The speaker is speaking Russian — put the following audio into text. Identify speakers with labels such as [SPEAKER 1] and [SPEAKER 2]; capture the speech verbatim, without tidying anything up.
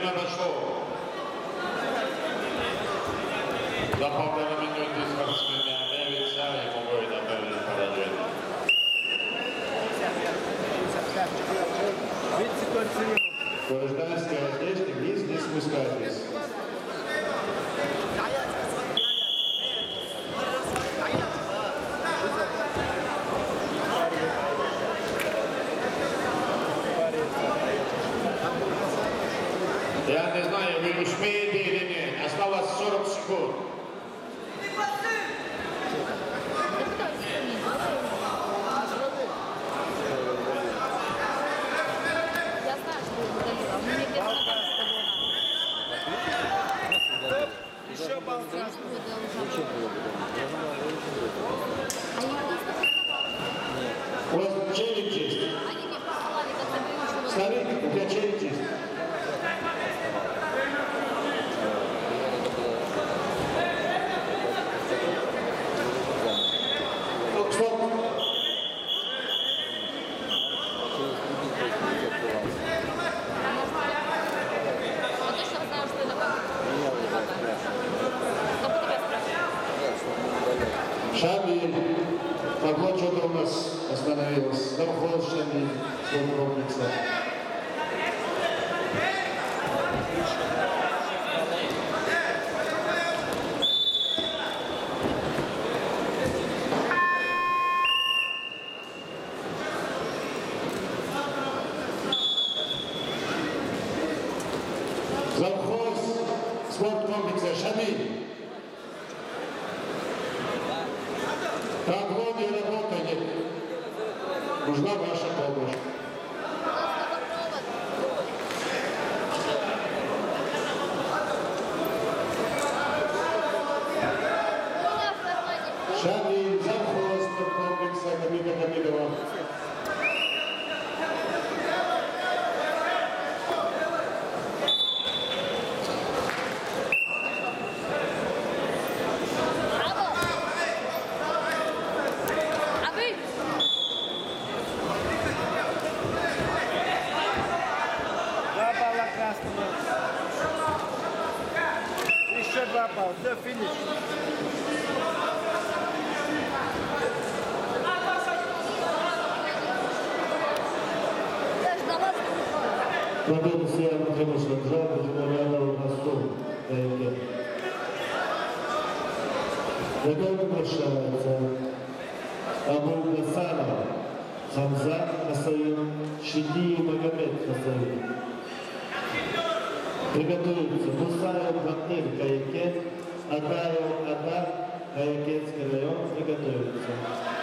[SPEAKER 1] Время дошло. За полтора минуты спортсмены объявятся, и могут объявить поражение. Гражданская одежда, вниз, не спускайтесь. Я не знаю, вы успеете или нет. Осталось сорок секунд.
[SPEAKER 2] Я знаю, что вы удалила. Мне без нагрузки.
[SPEAKER 3] Еще балл красный.
[SPEAKER 2] А я не
[SPEAKER 1] У вас челлендж есть?
[SPEAKER 2] Они мне посылали, как ты говоришь,
[SPEAKER 1] Смотрите, у тебя челлендж есть. Стоп.
[SPEAKER 2] Я точно знаю, что это как. Кто тебя спрашивает?
[SPEAKER 1] Шамиль. Так вот, что-то у нас остановилось. Завхоз Шамиль. Комплекса. Завхоз спорткомплекса Шамиль. Так вот и работает. Нужна ваша помощь. Шамиль, завхоз спорткомплекса Камиля Камилова.
[SPEAKER 3] Два балла красного. Еще два балла. Все, финиш.
[SPEAKER 1] Победу Сияна Тимошка, Джаба, Джамарянова, Ростов, ДНК. Награда приглашается Абу Гасанов, Хамзат Хасаин, Шидиев Магомед Хасаин. Приготовиться Мусаев Батыр Каякен, Атаев Ата, Каякенский район, приготовиться.